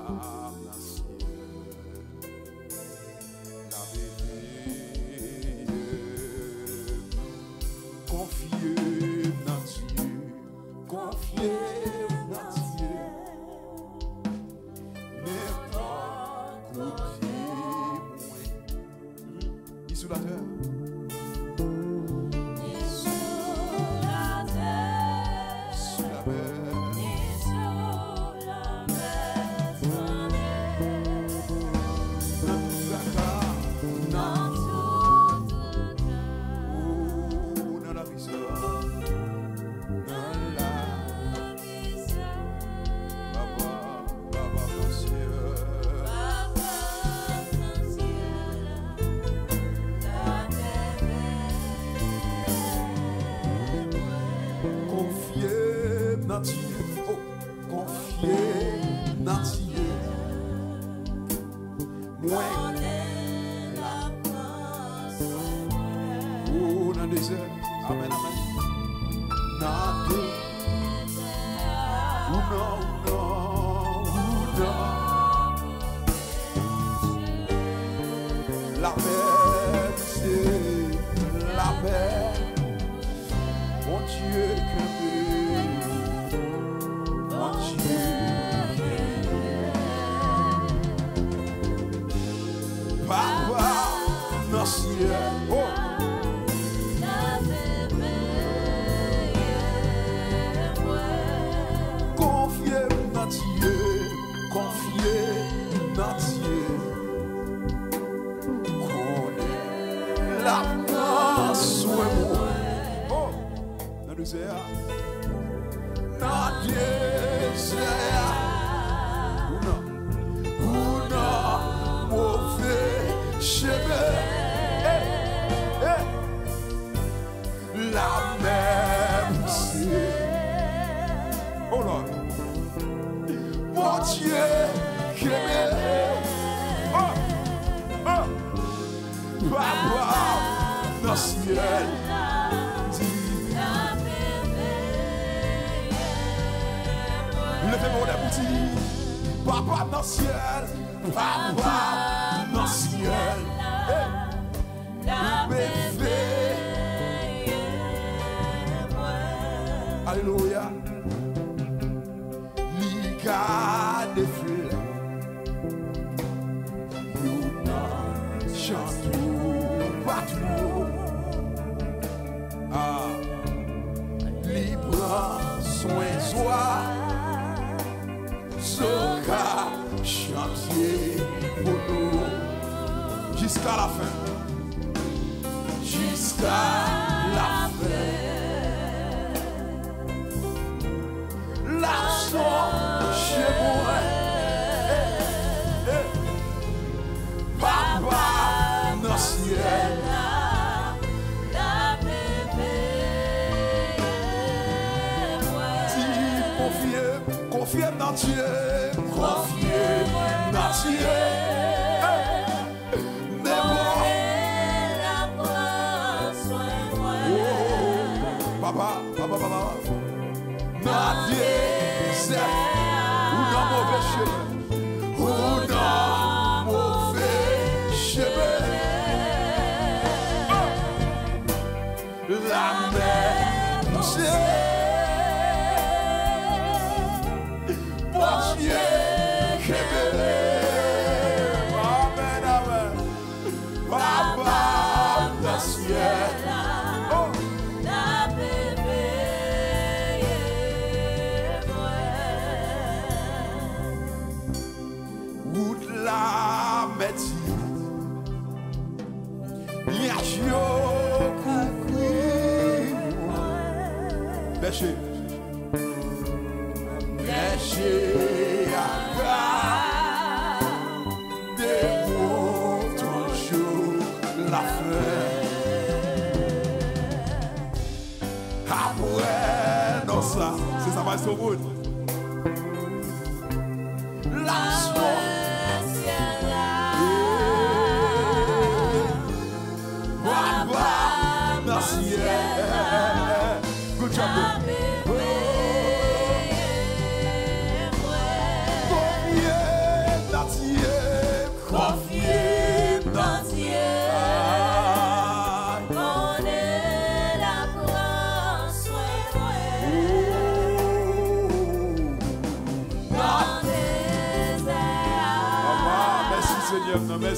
Confier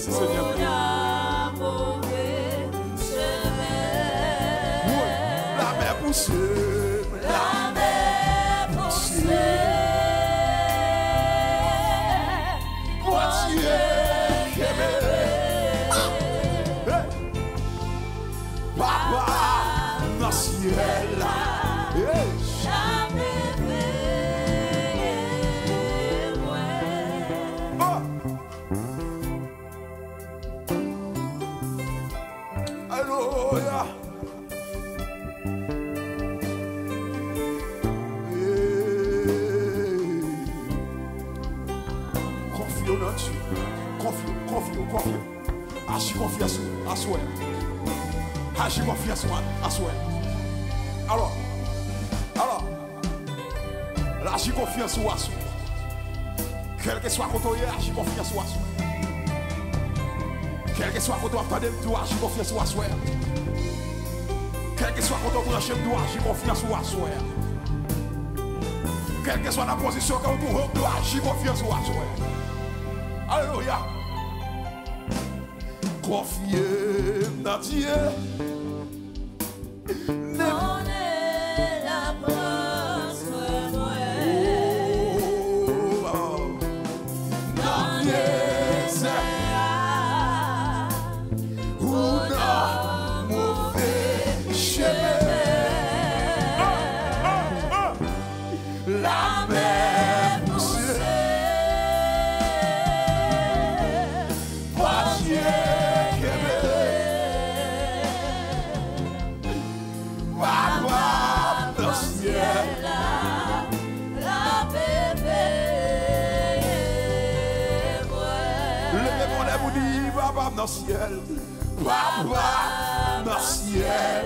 merci Seigneur. Oui, la mer poussée, la mer poussée. Moitié québécois. Papa, dans le ciel là. Alléluia. Confie dans Dieu. Confie. Agis confiance à soi. Agis confiance à soi. Alors, agis confiance à soi. Quel que soit le côté, agis confiance à soi. Quel que soit le côté, agis confiance à soi. Quel que soit le côté, agis confiance à soi. Quelle que soit la position que vous trouvez, agis confiance à soi. Alléluia. Confiez dans Dieu. Dans le ciel, papa dans le ciel,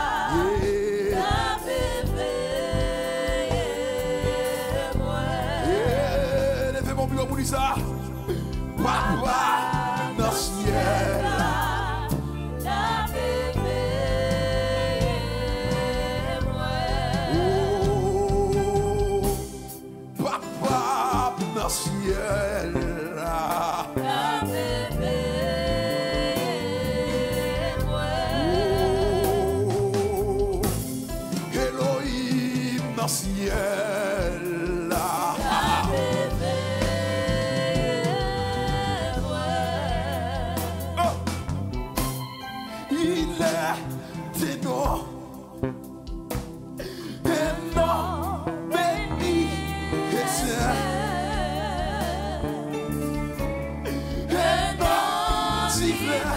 levez mon bureau pour dire ça, papa dans le ciel, papa dans le ciel. Ciel là. Oh. Il est ténor béni et saint et non divin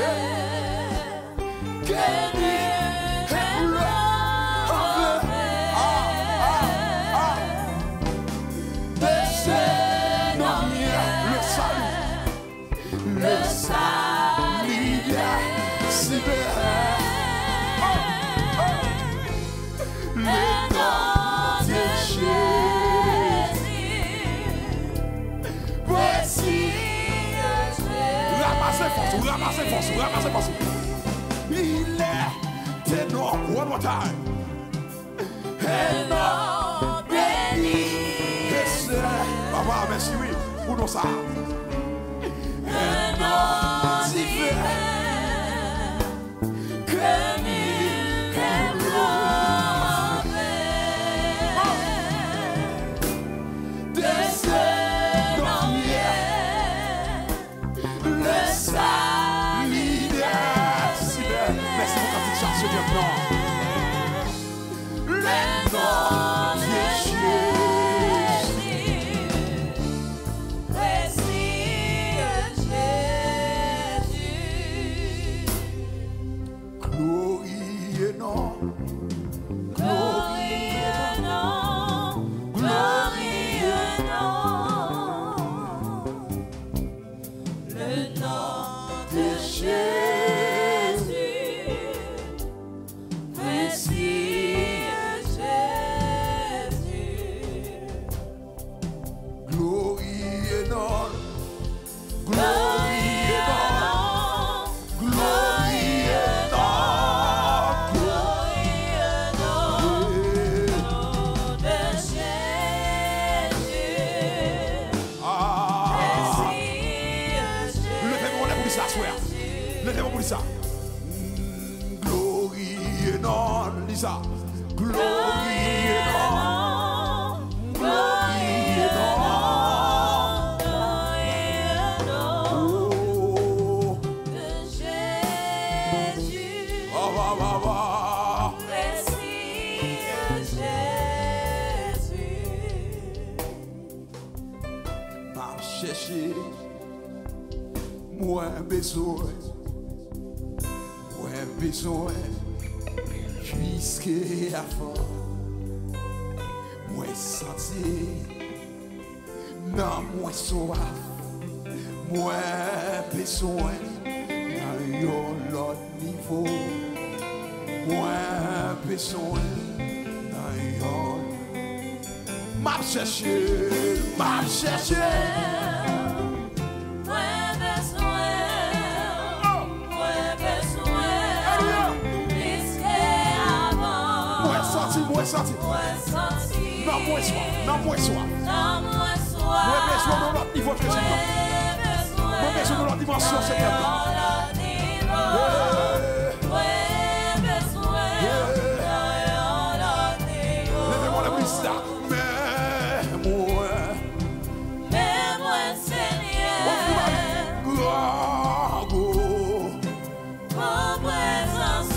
le salut si le nom de Jésus. Voici ramassez force. Il est ténor, one more time. Et non béni. Papa, merci, oui, pour nous ça. Jésus. and on, Lisa. Glory and on. Glory and on. Oh, Jésus. ah, ah, ah, ah. Merci Jésus. M'a cherché, moi besoin, jusqu'à fond, moi senti, non moi soif, moi besoin, dans l'autre niveau, moi besoin, dans l'autre. M'a cherché, m'a cherché. Moi senti. Non, moi soif. Moi besoin de l'autre niveau, Seigneur. Moi besoin de l'autre dimension, Seigneur. Levez-moi la piste là. Mais moi, Seigneur, gloire, en présence,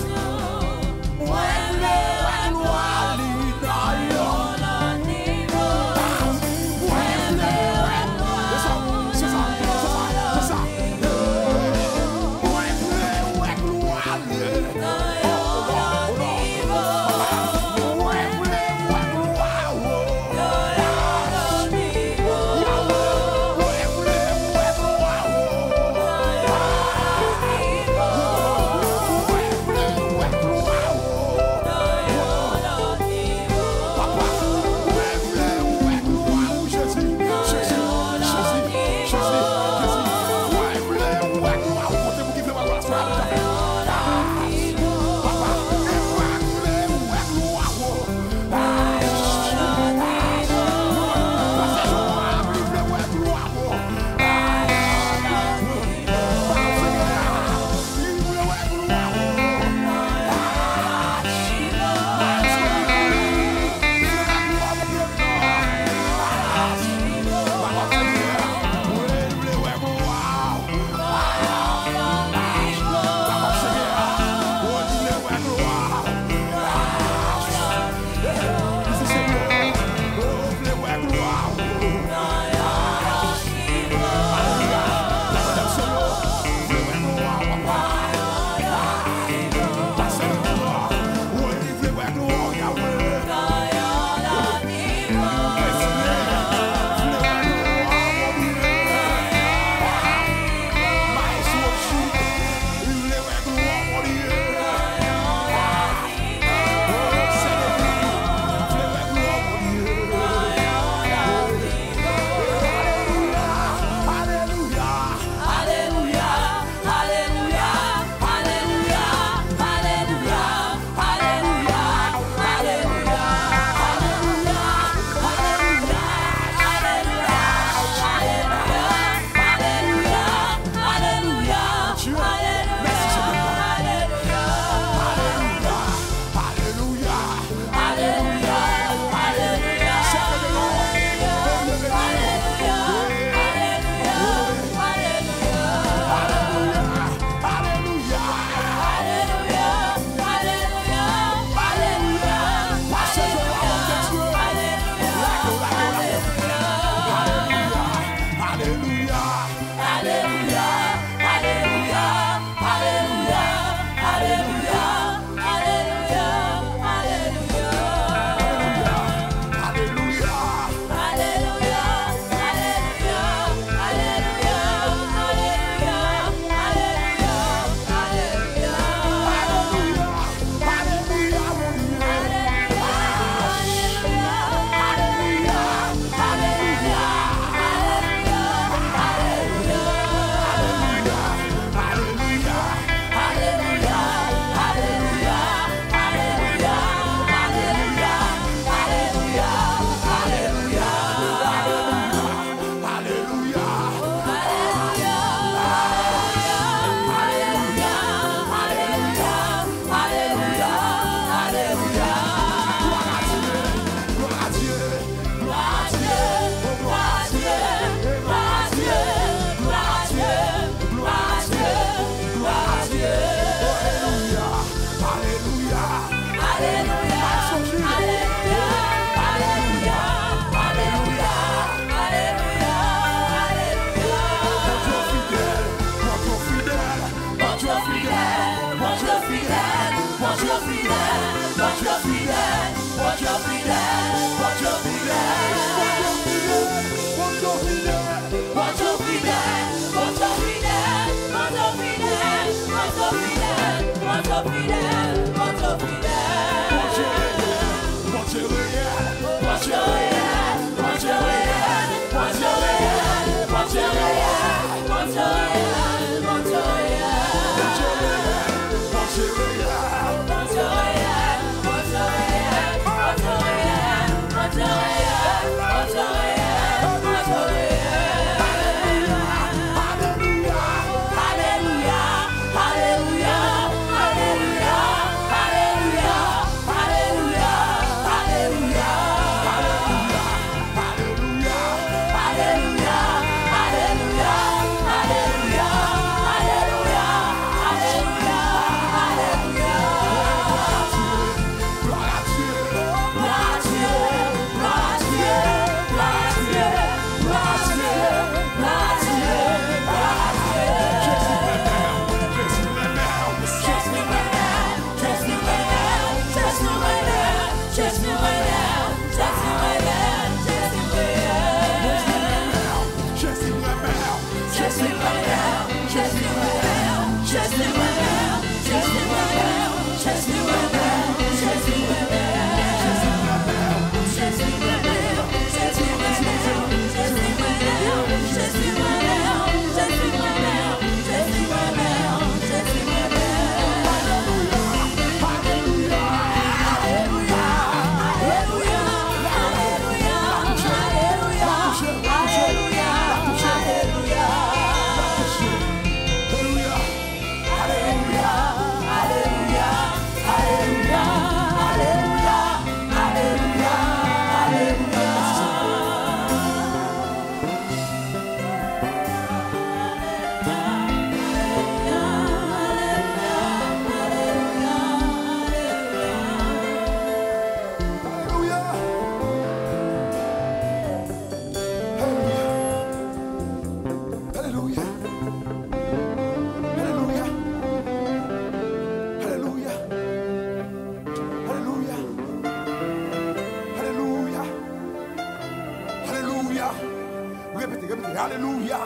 Alléluia.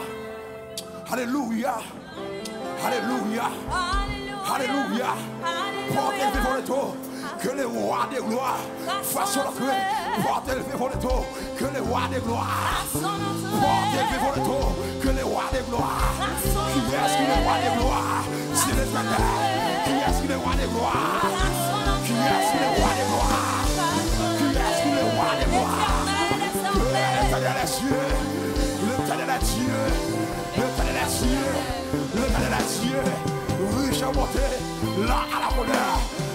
Alléluia. Alléluia. Alléluia. Portez le devant le dos. Que le roi des gloires fasse son entrée. Portez le devant le dos. Que le roi des gloires. Portez le devant le dos. Que le roi des gloires. Qui est-ce qui est le roi des gloires? C'est l'Éternel. Qui est-ce qui est le roi des gloires? Qui est-ce qui est le roi des gloires? Qui est-ce qui est le roi des gloires? L'Éternel est Dieu. L'Éternel est Dieu. L'Éternel est Dieu. L'Éternel est Dieu. Riche à monter. Là à la bonheur.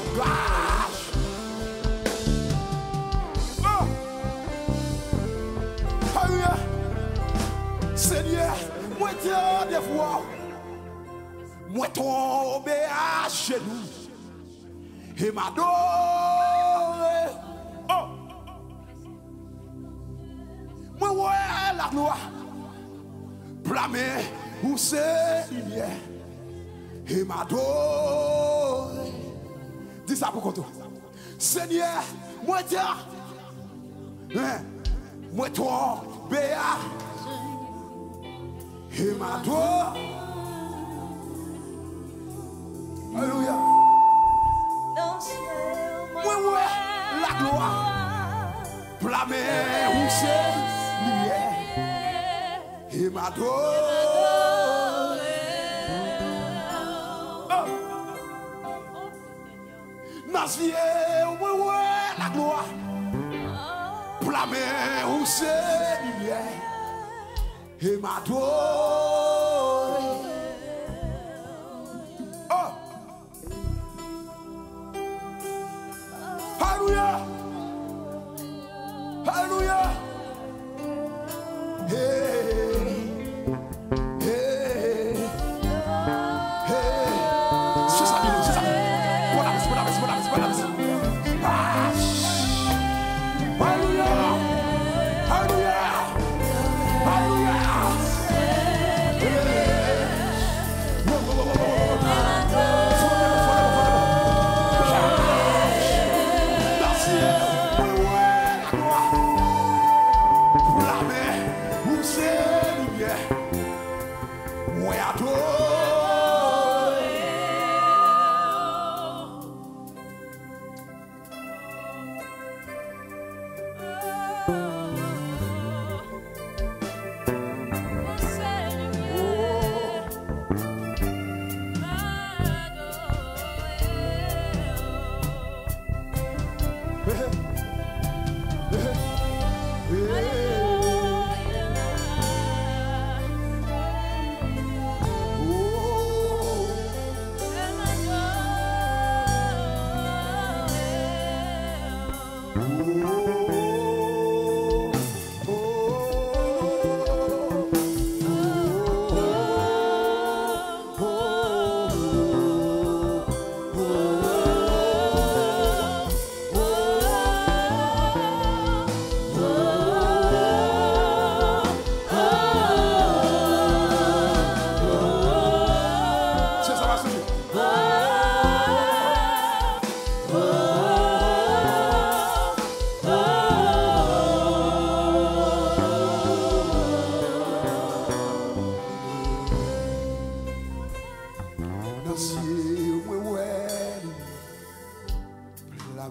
Alléluia. Seigneur, moi t'ai des fois. Moi tombé à genoux. Et m'adore. Oh. Moi ouais la gloire. Blâmé où c'est lumière. Et m'adore. Dis ça pour toi. Seigneur, moi t'ai. Moi toi, Béa. Et m'adore. Alléluia. Moi ouais la gloire. Blâmé où c'est lumière. Et m'adore. Nazier, ouais, la gloire. Blâmé où c'est lumière. Et m'adore. Oh. Alléluia. Alléluia. Hey. Hey. Hey. C'est ça, c'est ça. Alléluia. Alléluia. Alléluia.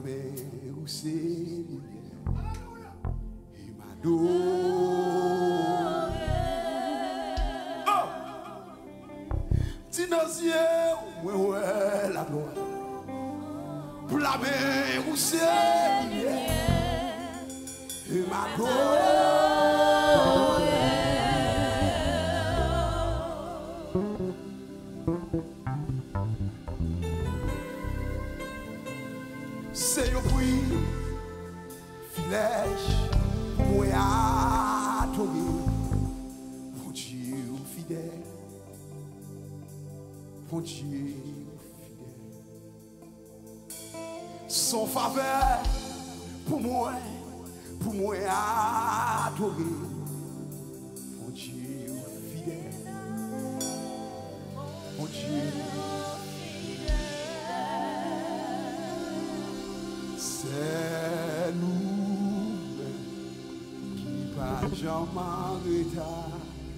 mais où c'est il m'adore. Oh! Dinazier, ouais, la gloire. Blâmer où c'est il m'adore. C'est un bruit, flèche, moi adoré, mon Dieu fidèle, mon Dieu fidèle. Son faveur pour moi adoré, mon Dieu fidèle, mon Dieu. C'est nous qui pas jamais retard.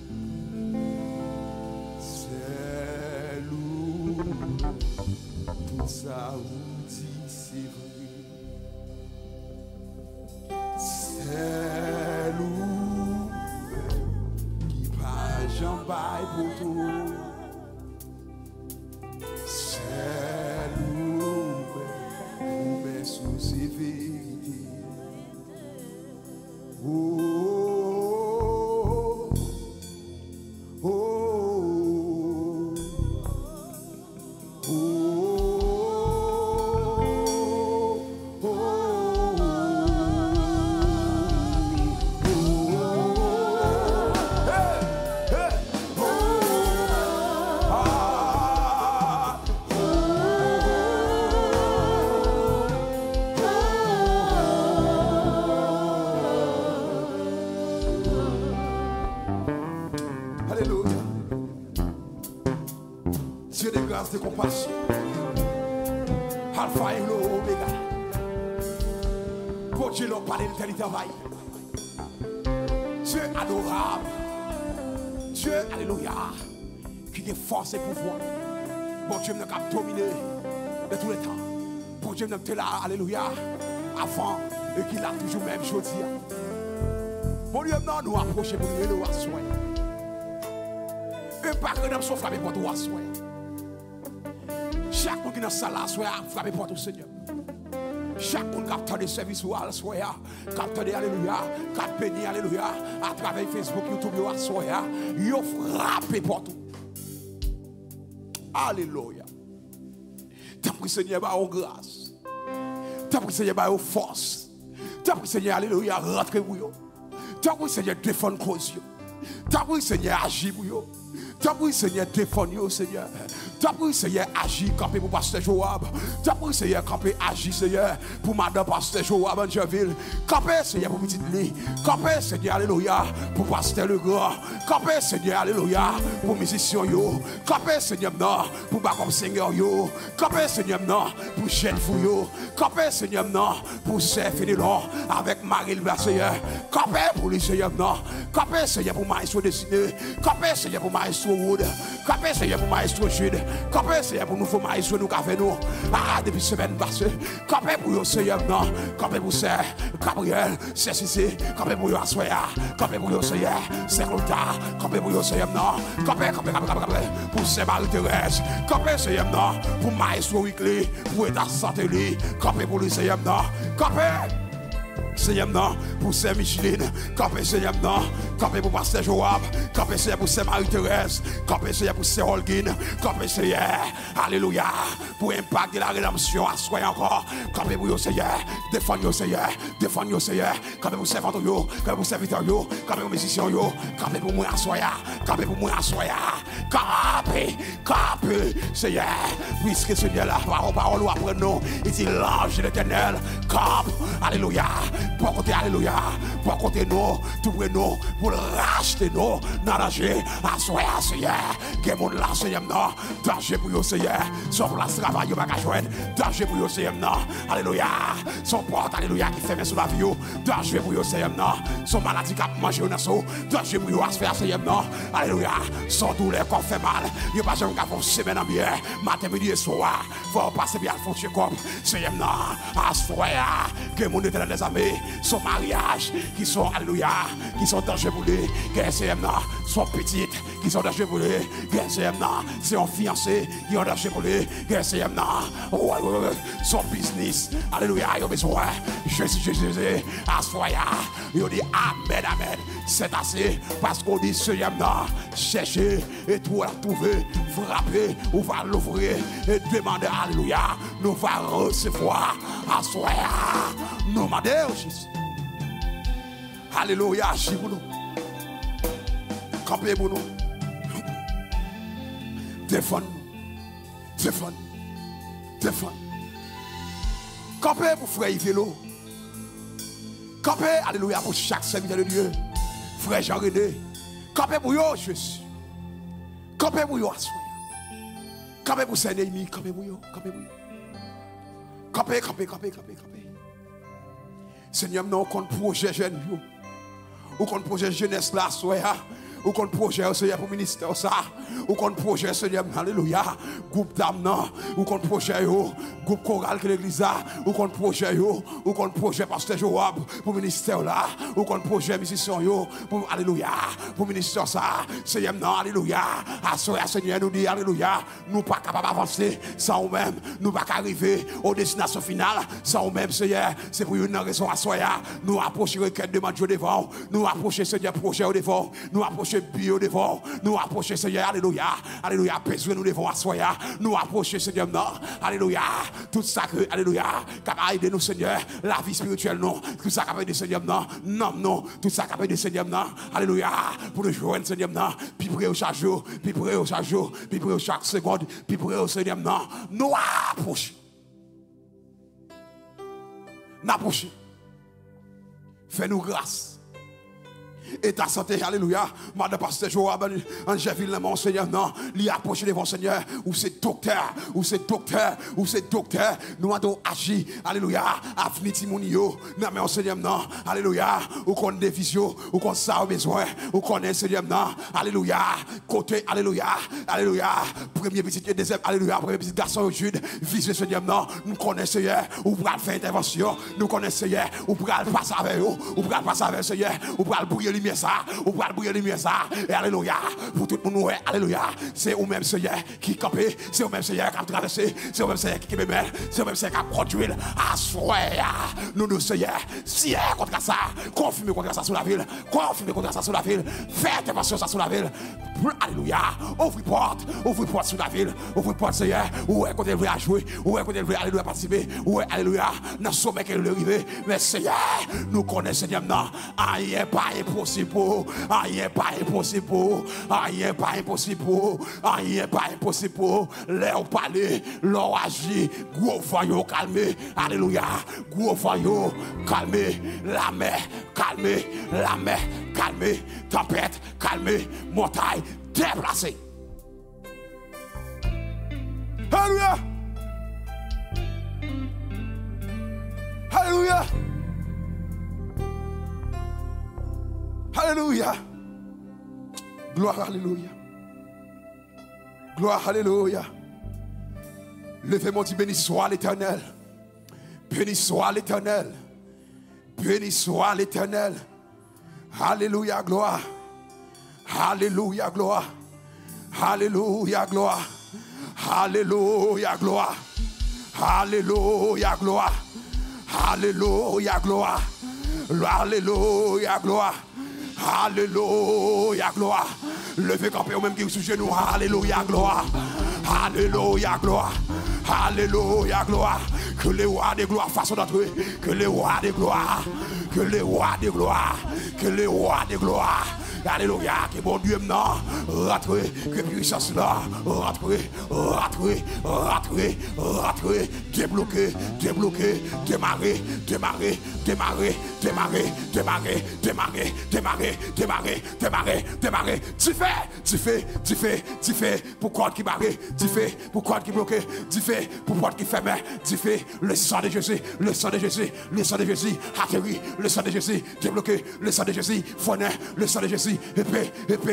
C'est nous, tout ça vous dit c'est vrai. C'est nous qui pas jamais pour tout. C'est nous. Sous ces vérités. Oh, oh, oh, oh, oh, hey, hey, oh, ah. Alléluia. Dieu de grâce, de compassion. Alpha et l'Oméga. Pour Dieu, l'on parle de l'éternité. Dieu adorable. Dieu, alléluia, qui est force et pouvoir. Bon Dieu, nous a dominé de tous les temps. Bon Dieu, nous là, alléluia, avant et qu'il a toujours même chose. Bon Dieu, nous approcher pour nous asseoir. Un par rédemption frappé pour toi asseoir. Chaque monde qui est dans la salle asseoir, frappé pour tout Seigneur. Chaque monde qui a des services ou asseoir, qui a des alléluia, qui a béni alléluia, à travers Facebook, YouTube, asseoir, il a frappé pour tout. Alléluia. Tant que Seigneur va aux grâce. Tant que Seigneur va aux forces. Tant que Seigneur, alléluia, rentre pour vous. Tant que Seigneur défend cause. Tant que Seigneur agit pour vous. Tant que Seigneur défend vous, Seigneur. Tant que Seigneur agit, camper pour Pasteur Joab. Tant que Seigneur camper agit, Seigneur, pour Madame Pasteur Joab en Jeville. Camper, Seigneur, pour Petite Lee. Camper, Seigneur, alléluia, pour Pasteur Le Grand. Camper, Seigneur, alléluia, pour musicien yo. Camper, Seigneur, non, pour Bakom Seigneur yo. Camper, Seigneur, non, pour Jeune Fou yo. Camper, Seigneur, non, pour Sœur Fénélon, avec Marie le Seigneur. Camper, pour les Seigneur, non. Camper, Seigneur, pour Maestro Dessiné. Camper, Seigneur, pour Maestro Wood. Camper, Seigneur, pour Maestro Jude. Camper, Seigneur, pour nous faire Maestro nous avec nous. Ah, depuis semaine passée. Camper pour vous, Seigneur, non. Camper pour Sœur Gabriel, c'est Cissé. Camper pour vous, Assoya. Camper pour vous, Seigneur, c'est Clota. Camper pour vous, Seigneur, non. Camper, pour Sœur Marie-Thérèse. Camper, Seigneur, non. Pour Maestro Weekly, pour État Santé. Camper pour lui, Seigneur, non. Camper. Seigneur, non, pour Sœur Micheline, campé Seigneur, non, campé pour Pasteur Joab, campé Seigneur pour Sœur Marie-Thérèse, campé Seigneur pour Sœur Holguin, campé Seigneur, alléluia, pour impact de la rédemption, assoyez encore, campé pour vous, Seigneur, défendez-vous, Seigneur, défendez-vous, Seigneur, campé pour servant, campé pour serviteur, campé pour musicien, campé pour moi, assoyez, campé pour moi, assoyez, campé, Seigneur, puisque Seigneur, la parole après nous, il dit l'ange de l'Éternel, campe, alléluia. pour côté, alléluia, pour côté nous, tout pour nous, pour racheter nous, dans danger, à soi, Seigneur, que mon là, Seigneur, non, danger pour vous, Seigneur, son place de travail, pas qu'à joindre, danger pour vous, Seigneur, non, alléluia, son porte, alléluia, qui ferme sur la vie, danger pour vous, Seigneur, non, son maladie qui a mangé au nassau, danger pour vous, à se faire, Seigneur, non, alléluia, son douleur qu'on fait mal, il n'y a pas jamais qu'à faire une semaine en bien, matin, midi et soir, faut passer bien, faut tuer comme, Seigneur, non, à soi, que mon éternel des amis, son mariage, qui sont, alléluia, qui sont dangereux pour lui, que Seigneur, non, son petite, qui sont dangereux pour lui, que Seigneur, non, c'est un fiancé, qui sont dangereux pour lui, que Seigneur, non, son business, alléluia, il a besoin, Jésus, à soi, il dit amen, amen, c'est assez, parce qu'on dit Seigneur, non, cherchez, et tout à trouver, frapper, on va l'ouvrir, et demander, alléluia, nous va recevoir, à soi, nous demandons, Jésus. Alléluia, agis pour nous. Campez pour nous. Défendre. Campez pour frère Yvélo. Campez, alléluia, pour chaque serviteur de Dieu. Frère Jean-René. Campez pour eux, Jésus. Campez pour eux, Assoya. Campez pour ses ennemis. Campez pour eux. Campez. Seigneur, nous compte projet jeune. Ou qu'on projet jeunesse là, soya. Ou qu'on projet Seigneur pour ministère ça. Ou qu'on projet Seigneur, alléluia. Groupe d'âme non. Ou qu'on projet groupe choral que l'église a. Ou qu'on projet ou qu'on projet pasteur Joab pour ministère là. Ou qu'on projet musicien pour alléluia. Pour ministère ça. Seigneur non, alléluia. À soya Seigneur nous dit alléluia. Nous pas capable d'avancer sans nous-mêmes. Nous pas arriver aux destinations finales sans nous-mêmes Seigneur. C'est pour une raison à soya. Nous approcher requête de Dieu devant. Nous approcher Seigneur projet au devant. Nous approcher bio devant. Nous approcher Seigneur alléluia. Alléluia. Besoin nous devant à soya. Nous approcher Seigneur non. Alléluia. Tout ça que alléluia. Capable aider nous Seigneur. La vie spirituelle non. Tout ça capable aider Seigneur non. Non. Tout ça capable aider Seigneur non. Alléluia. Pour nous joindre Seigneur non. Puis prier chaque jour. Puis prier chaque seconde. Puis prier Seigneur non. Nous approcher. N'approcher. Fais-nous grâce. Et ta santé, alléluia. Madame Pasteur Joab, Angèle, mon Seigneur, non. Lui approcher devant Seigneur. Ou c'est docteur. Nous avons agi, alléluia. Avenir Timounio. Non, mais Seigneur, non. Alléluia. Ou qu'on des visions. Ou qu'on ça au besoin. Ou qu'on est, Seigneur, non. Alléluia. Côté, alléluia. Premier petit et deuxième, alléluia. Premier petit garçon au Jude. Vice, Seigneur, non. Nous connaissons, Seigneur. Ou pour faire intervention. Nous connaissons, Seigneur. Ou pour passer avec eux. Ou pour passer avec Seigneur. Ou pour briller lumière ça, ou pour briller lumière ça, et alléluia, pour tout le monde, alléluia, c'est au même Seigneur qui campe, c'est au même Seigneur qui a traversé, c'est au même Seigneur qui me met, c'est au même Seigneur qui a produit, à soi, nous Seigneur, si contre ça, confirmez contre ça sur la ville, faites intervention ça sur la ville, alléluia, ouvre porte sur la ville, ouvre porte Seigneur, où est qu'on devrait jouer, où est qu'on devrait alléluia participer, où est alléluia, dans ce sommet qu'elle est arrivé, mais Seigneur, nous connaissons Seigneur, non, rien pas impossible. Rien pas impossible. Leur parler, leur agir, gros voyons calmer. Alléluia. Gros voyons calmer. La mer, calmer. Tempête, calmer. Montagne, déplacer. Alléluia. Alléluia. Gloire, alléluia. Levez-moi, dit béni soit l'Éternel. Béni soit l'Éternel. Alléluia, gloire. Alléluia, gloire. Alléluia, gloire. Levez campé au même qui est sous genou. Alléluia, gloire. Que les rois de gloire fassent d'entrer. Que les rois de gloire. Alléluia. Que bon Dieu maintenant, rentrer, que puissance là, rentrer, débloquer, démarrer. Tu fais, pour quoi qui barre, tu fais, pour quoi qui bloqué, tu fais, pour quoi qui ferme, tu fais, le sang de Jésus, atterri, le sang de Jésus, débloqué, le sang de Jésus, fonner, le sang de Jésus, épée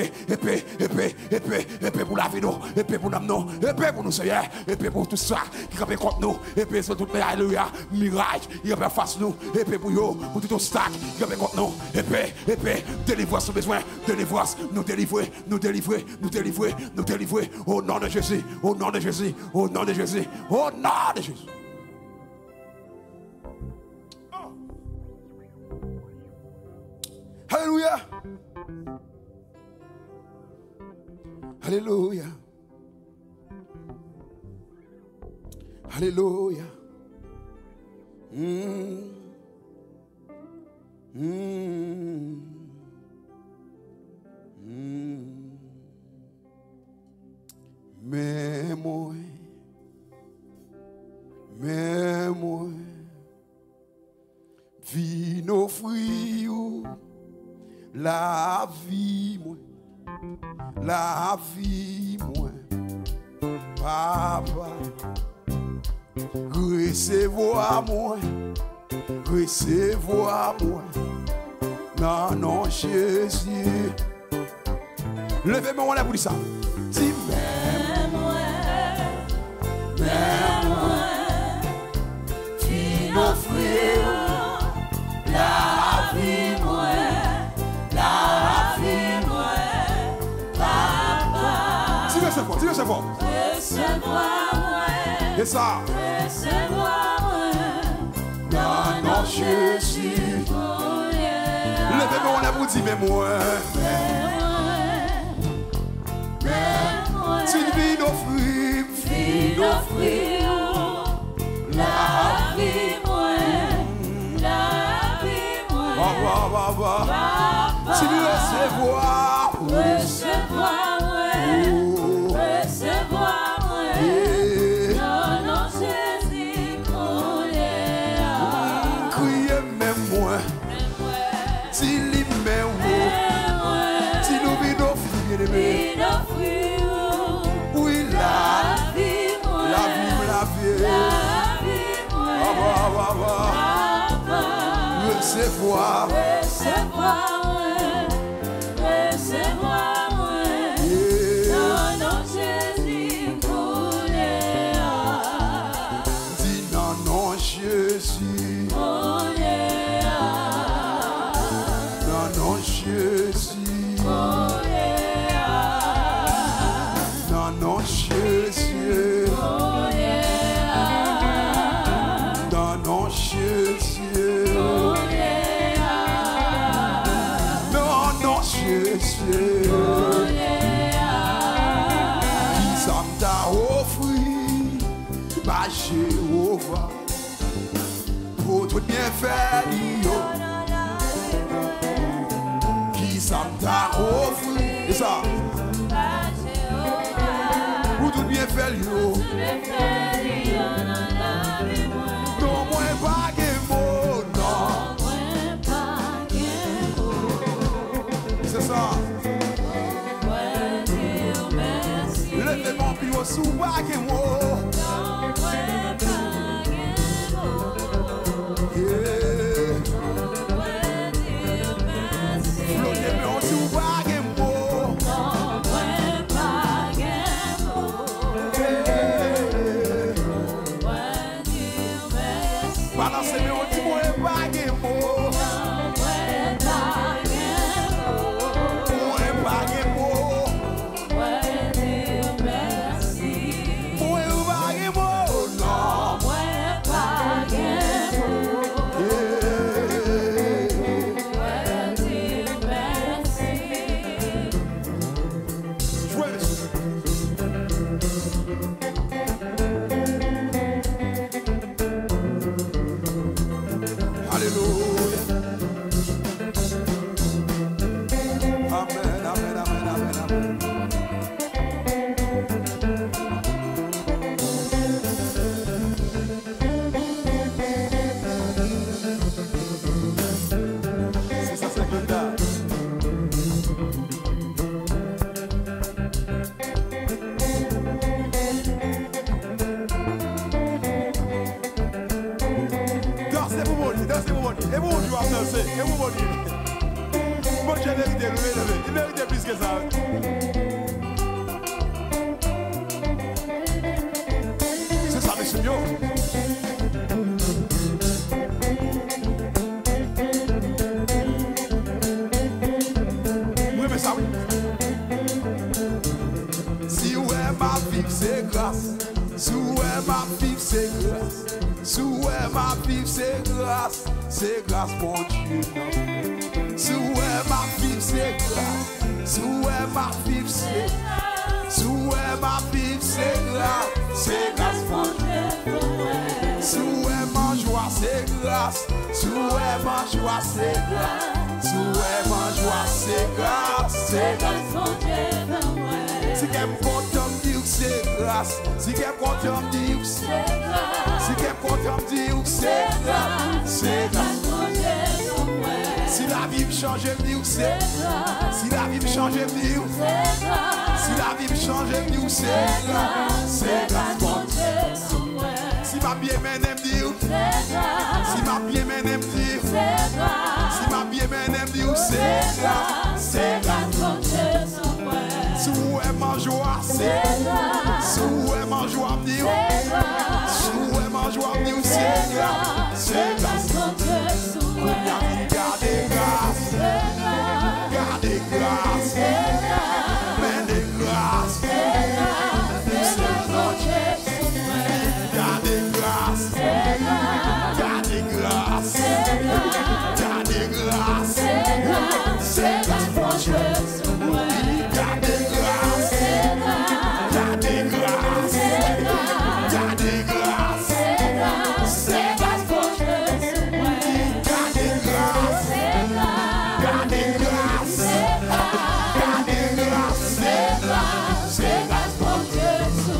pour la vie, épée pour l'âme, épée pour nous, Seigneur, épée pour tout ça qui campe contre nous, épée sur toute alléluia, mirage, il y a face nous, épée pour nous, pour tout obstacle qui campe contre nous, épée, délivrance au besoin, délivrance, nous délivrer, au nom de Jésus, au nom de Jésus. Alléluia. Alléluia. Alléluia. Mais moi, vie offrir la vie, moi, papa, recevoir moi, non, Jésus. Levez-moi, on a pour ça. Dis, Mets-moi, tu m'offrir la vie, papa. Dis-le ce fort. Recevoir-moi, Et ça. Non, Jésus. Levez-moi, on a pour dire, mais moi. Tu vis nos fruits, la vie, papa. Tu veux recevoir, non, Jésus, criez même moi, tu lis même moi, tu nous vis nos fruits, oui, la vie, recevoir, non, Jésus, dis non, Jésus, non, Jésus, non, Jésus, non, Jésus. Jésus, qui ça t'a offert, ma Jéhovah, pour tout bien faire, qui ça t'a offert, et ça, pour tout bien faire, non, moi pas que mot, non, c'est ça. Levez-moi plus haut sous bague moi. Flottez-moi sous bague moi. Balancez-moi au petit moi bague moi. Amen. c'est mon Dieu. Et mon Dieu a dansé. Et mon Dieu. Mon Dieu mérite, il mérite plus que ça. C'est ça, mes seigneurs. Oui, mais ça, oui. Si ouais, ma vie, c'est grâce. Si ouais, ma vie, c'est grâce. Si ouais, ma vie, c'est grâce. C'est grâce, mon Dieu. Si ouais, ma vie, c'est grâce. Si ouais, ma vie, c'est grâce. Si ouais, ma vie, c'est grâce. C'est grâce, mon Dieu. Si ouais, ma joie, c'est grâce. Si ouais, ma joie, c'est grâce. Si ouais, ma joie, c'est grâce. C'est grâce, mon Dieu. Si quelqu'un content me dire que c'est grâce. Si quelqu'un content me dire que c'est grâce. Si quelqu'un content me dire que c'est grâce. C'est grâce, mon Dieu. Si la vie me change, me dire que c'est grâce. Si la vie me change, me dire que c'est grâce. Si la vie me change, me dire que c'est grâce. C'est grâce, mon Dieu. Si ma bien mène, me dire que c'est grâce. Si ma bien mène, me dire que c'est grâce. Si ma bien mène, me dire que c'est grâce. C'est grâce, mon Dieu. Si vous aimez ma joie, c'est grâce. Si vous aimez ma joie, me dire si vous aimez ma joie, me dire c'est grâce. C'est grâce, mon Dieu. Gardez grâce. Gardez grâce. Menez grâce. C'est mon Dieu. Gardez grâce. Gardez grâce. Gardez grâce. C'est grâce, mon Dieu. Gardez grâce. Gardez grâce. Gardez grâce. C'est grâce, mon Dieu. Gardez grâce. Gardez grâce. Gardez grâce. C'est grâce, mon Dieu.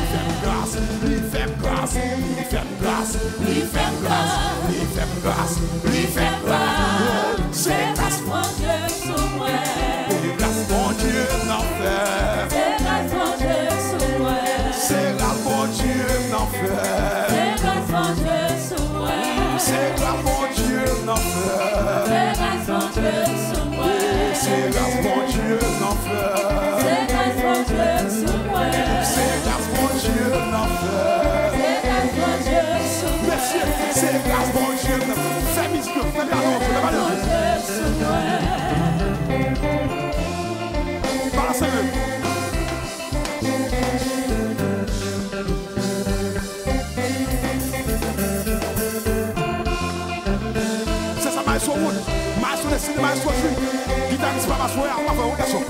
Lui fait grâce. Lui fait grâce. Lui fait grâce. Lui fait grâce. Lui fait grâce. C'est grâce, mon Dieu. C'est grâce, mon Dieu, n'en fait. C'est grâce, mon Dieu, sous moi. C'est grâce, mon Dieu, n'en fait. C'est grâce, mon Dieu, sous moi. C'est grâce, mon Dieu, n'en fait. C'est grâce, mon Dieu, sous moi. C'est grâce, mon Dieu, n'en fait. C'est grâce, mon Dieu, sous moi. C'est grâce, mon Dieu, n'en fait. C'est grâce, mon Dieu, sous moi. Monsieur, c'est grâce, mon Dieu, n'en fait. Fais mise, fais la loupe, fais la loupe. C'est ça, maestro Wood. Maestro Destiny, maestro Jules. Guitariste, pas maestro, on va faire une garçon.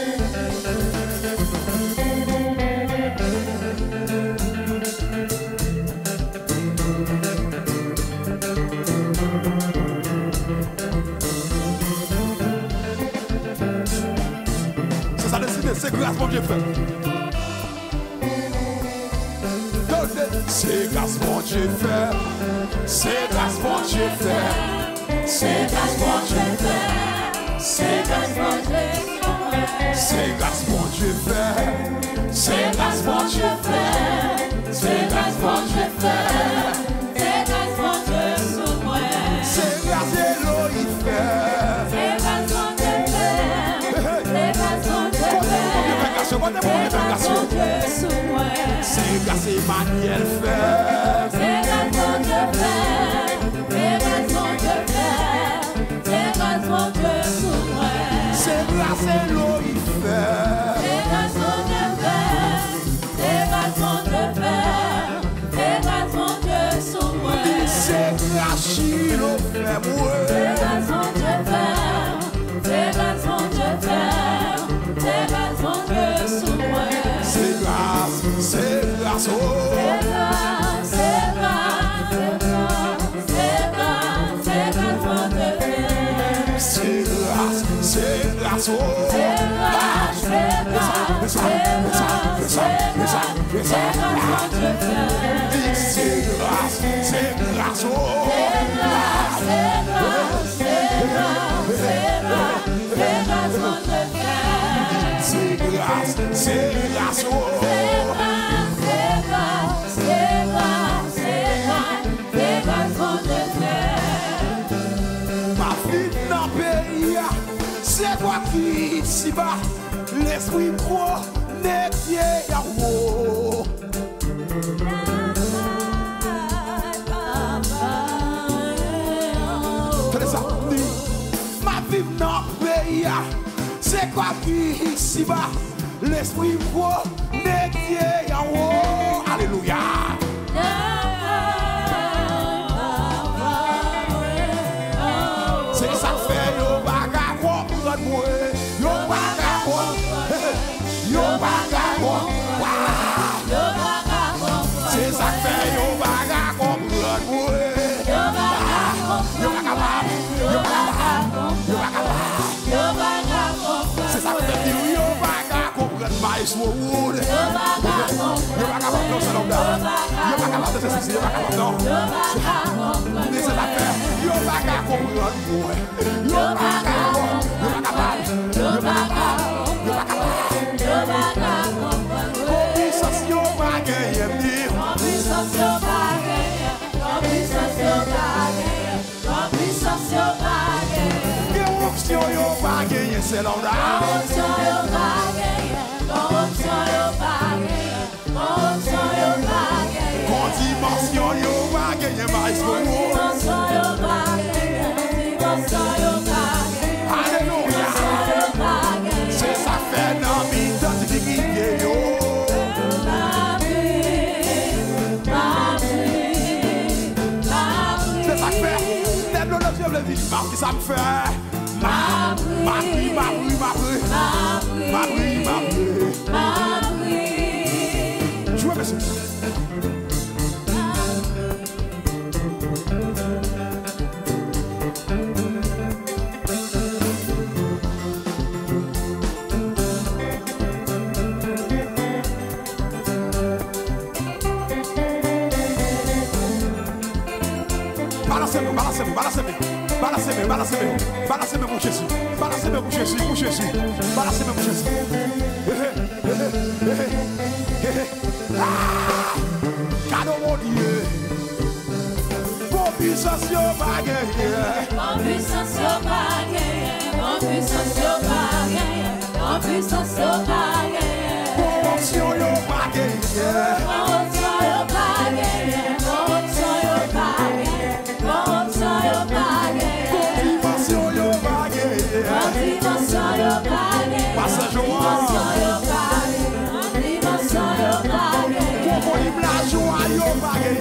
C'est ça, Destiny, c'est grâce, mon Dieu, fait. C'est grâce, mon Dieu, fait. C'est grâce, mon Dieu, fait. C'est grâce, mon Dieu, fait. C'est grâce, mon Dieu, fait. C'est grâce, mon Dieu, fait. C'est grâce, mon Dieu, fait. C'est grâce, mon Dieu, fait. C'est grâce, mon Dieu, sous moi. C'est grâce, Elohim, fait. C'est grâce, mon Dieu, fait. C'est grâce, mon Dieu, fait. C'est grâce, mon Dieu, sous moi. C'est grâce, Emmanuel, fait. C'est grâce, mon Dieu, fait. C'est grâce, mon Dieu, fait. C'est grâce, mon Dieu, sous moi. C'est grâce, Elohim, fait. C'est grâce, mon Dieu, fait. C'est grâce, mon Dieu, fait. C'est grâce, mon Dieu, sous moi. C'est grâce, Chilo, fait, moi. C'est grâce, mon Dieu, fait. C'est grâce, mon Dieu, fait. C'est grâce, mon Dieu, sous moi. C'est grâce, oh. C'est grâce, c'est grâce, c'est grâce, c'est grâce, c'est grâce, mon Dieu, fait. C'est grâce, oh. C'est grâce, c'est grâce, c'est grâce, c'est grâce, mon Dieu, fait. C'est grâce, oh. C'est grâce, c'est grâce, c'est grâce, c'est grâce, c'est grâce, mon Dieu, fait. C'est grâce, c'est grâce, oh. C'est grâce, c'est grâce, c'est grâce, c'est grâce, mon Dieu, fait. qui ici-bas, l'esprit connecté à vous. Tenez ça, ma vie dans le pays, c'est quoi qui ici-bas, l'esprit connecté à vous. Alléluia. C'est ça fait, yo baga comprendre moi, yo baga comprendre, yo baga comprendre, c'est ça fait, yo baga comprendre moi, yo baga c'est ça fait, yo baga comprendre mais wood, yo baga comprendre c'est l'homme yo baga comprendre c'est yo baga comprendre, c'est ça fait, yo baga comprendre moi, yo baga c'est l'homme dimension yo va gagner mais alléluia c'est ça fait dans vie d'identité yo c'est ça fait lève le vie qui ça me fait ma jouez monsieur balancez-moi mon Jésus, balancez-moi mon Jésus, mon Jésus, balancez-moi mon Jésus. Cadeau mon Dieu, bon puissance yo bagaille, bon puissance yo bagaille, bon puissance yo bagaille, bon puissance yo bagaille, bon onction yo bagaille, bon onction yo bagaille, bon onction yo bagaille, bon onction yo bagaille. Passage au la joie yo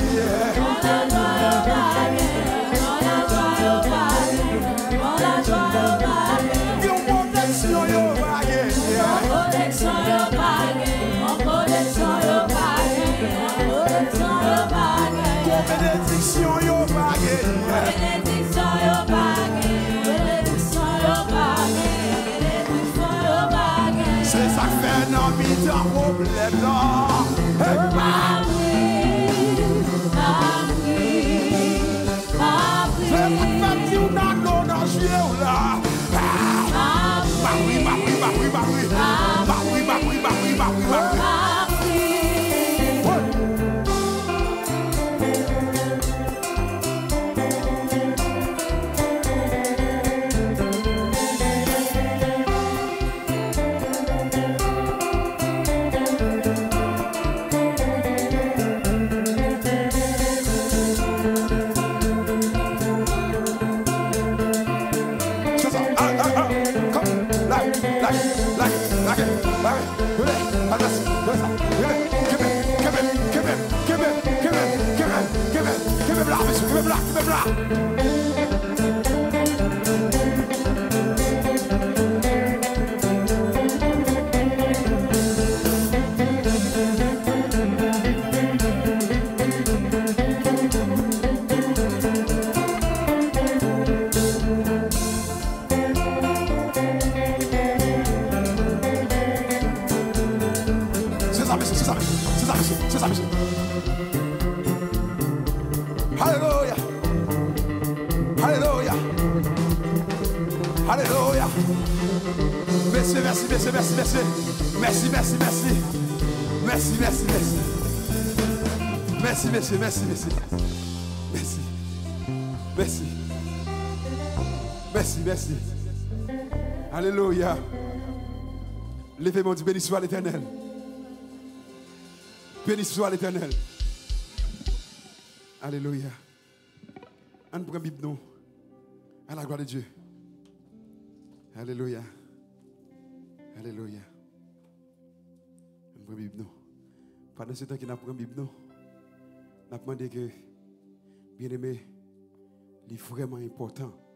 c'est ça fait non mi dans problème là. C'est ça, monsieur. Alléluia. Alléluia. Alléluia. Merci, merci, merci, merci, merci. Merci, merci, merci. Merci, merci, merci. Merci, merci, merci, merci. Merci. Merci. Merci, merci. Alléluia. Levez-moi du béni soit l'Éternel. Béni soit l'Éternel. Alléluia. On prend Bible nous. À la gloire de Dieu. Alléluia. Alléluia. On prend Bible nous. Pendant ce temps qu'il a pris Bible nous, on a demandé que, bien aimé, il est vraiment important